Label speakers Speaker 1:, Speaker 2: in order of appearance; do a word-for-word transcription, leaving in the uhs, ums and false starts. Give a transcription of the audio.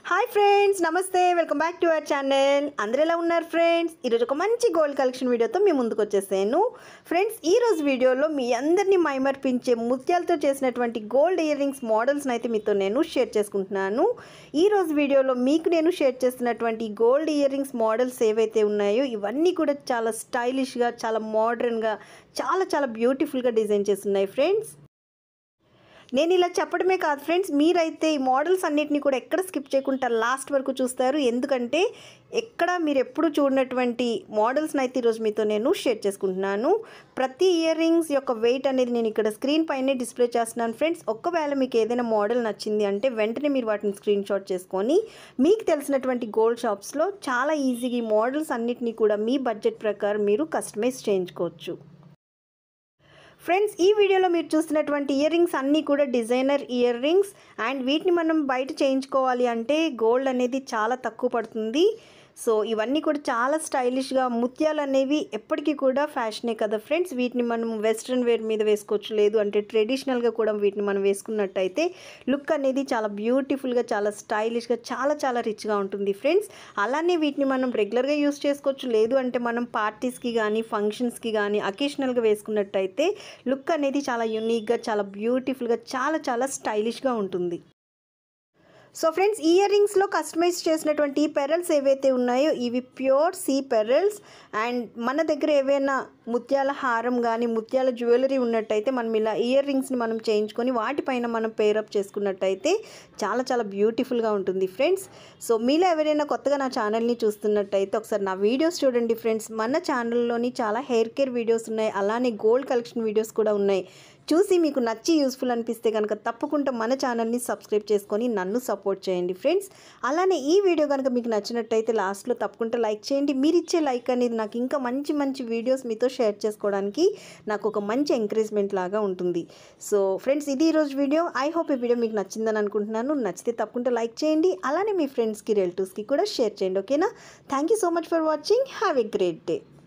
Speaker 1: Hi friends, నమస్తే. Welcome back to our channel. అందరూ ఎలా ఉన్నారు ఫ్రెండ్స్? ఈరోజు ఒక మంచి గోల్డ్ కలెక్షన్ వీడియోతో మీ ముందుకు వచ్చేసాను ఫ్రెండ్స్. ఈరోజు వీడియోలో మీ అందరినీ మైమర్పించే ముత్యాలతో చేసినటువంటి గోల్డ్ ఇయర్ రింగ్స్ మోడల్స్ని అయితే మీతో నేను షేర్ చేసుకుంటున్నాను. ఈరోజు వీడియోలో మీకు నేను షేర్ చేస్తున్నటువంటి గోల్డ్ ఇయర్ రింగ్స్ మోడల్స్ ఏవైతే ఉన్నాయో ఇవన్నీ కూడా చాలా స్టైలిష్గా, చాలా మోడర్న్గా, చాలా చాలా బ్యూటిఫుల్గా డిజైన్ చేసి ఉన్నాయి ఫ్రెండ్స్. నేను ఇలా చెప్పడమే కాదు ఫ్రెండ్స్, మీరైతే ఈ మోడల్స్ అన్నిటిని కూడా ఎక్కడ స్కిప్ చేయకుండా లాస్ట్ వరకు చూస్తారు. ఎందుకంటే ఎక్కడ మీరు ఎప్పుడు చూడనటువంటి మోడల్స్ని అయితే ఈరోజు మీతో నేను షేర్ చేసుకుంటున్నాను. ప్రతి ఇయర్ రింగ్స్ యొక్క వెయిట్ అనేది నేను ఇక్కడ స్క్రీన్ పైనే డిస్ప్లే చేస్తున్నాను ఫ్రెండ్స్. ఒకవేళ మీకు ఏదైనా మోడల్ నచ్చింది అంటే వెంటనే మీరు వాటిని స్క్రీన్ షాట్ చేసుకొని మీకు తెలిసినటువంటి గోల్డ్ షాప్స్లో చాలా ఈజీగా ఈ మోడల్స్ అన్నిటినీ కూడా మీ బడ్జెట్ ప్రకారం మీరు కస్టమైజ్ చేయించుకోవచ్చు ఫ్రెండ్స్. ఈ వీడియోలో మీరు చూస్తున్నటువంటి ఇయర్ రింగ్స్ అన్నీ కూడా డిజైనర్ ఇయర్ రింగ్స్ అండ్ వీటిని మనం బయట చేయించుకోవాలి అంటే గోల్డ్ అనేది చాలా తక్కువ పడుతుంది. సో ఇవన్నీ కూడా చాలా స్టైలిష్గా, ముత్యాలు అనేవి ఎప్పటికీ కూడా ఫ్యాషనే కదా ఫ్రెండ్స్. వీటిని మనం వెస్ట్రన్ వేర్ మీద వేసుకోవచ్చు, లేదు అంటే ట్రెడిషనల్గా కూడా వీటిని మనం వేసుకున్నట్టయితే లుక్ అనేది చాలా బ్యూటిఫుల్గా, చాలా స్టైలిష్గా, చాలా చాలా రిచ్గా ఉంటుంది ఫ్రెండ్స్. అలానే వీటిని మనం రెగ్యులర్గా యూస్ చేసుకోవచ్చు, లేదు అంటే మనం పార్టీస్కి కానీ ఫంక్షన్స్కి కానీ అకేషనల్గా వేసుకున్నట్టయితే లుక్ అనేది చాలా యూనిక్గా, చాలా బ్యూటిఫుల్గా, చాలా చాలా స్టైలిష్గా ఉంటుంది. సో ఫ్రెండ్స్, ఇయర్ రింగ్స్లో కస్టమైజ్ చేసినటువంటి పెరల్స్ ఏవైతే ఉన్నాయో ఇవి ప్యూర్ సీ పెరల్స్. అండ్ మన దగ్గర ఏవైనా ముత్యాల హారం కానీ ముత్యాల జ్యువెలరీ ఉన్నట్టయితే మనం ఇలా ఇయర్ రింగ్స్ని మనం చేయించుకొని వాటిపైన మనం పేరప్ చేసుకున్నట్టయితే చాలా చాలా బ్యూటిఫుల్గా ఉంటుంది ఫ్రెండ్స్. సో మీలో ఎవరైనా కొత్తగా నా ఛానల్ని చూస్తున్నట్టయితే ఒకసారి నా వీడియోస్ చూడండి ఫ్రెండ్స్. మన ఛానల్లోని చాలా హెయిర్ కేర్ వీడియోస్ ఉన్నాయి, అలానే గోల్డ్ కలెక్షన్ వీడియోస్ కూడా ఉన్నాయి. చూసి మీకు నచ్చి యూస్ఫుల్ అనిపిస్తే కనుక తప్పకుండా మన ఛానల్ని సబ్స్క్రైబ్ చేసుకొని నన్ను సపోర్ట్ చేయండి ఫ్రెండ్స్. అలానే ఈ వీడియో కనుక మీకు నచ్చినట్టయితే లాస్ట్లో తప్పకుండా లైక్ చేయండి. మీరు ఇచ్చే లైక్ అనేది నాకు ఇంకా మంచి మంచి వీడియోస్ మీతో షేర్ చేసుకోవడానికి నాకు ఒక మంచి ఎంకరేజ్మెంట్ లాగా ఉంటుంది. సో ఫ్రెండ్స్, ఇది ఈరోజు వీడియో. ఐ హోప్ ఈ వీడియో మీకు నచ్చిందని అనుకుంటున్నాను. నచ్చితే తప్పకుండా లైక్ చేయండి, అలానే మీ ఫ్రెండ్స్కి, రిలేటివ్స్కి కూడా షేర్ చేయండి. ఓకేనా? Thank you so much for watching. Have a great day.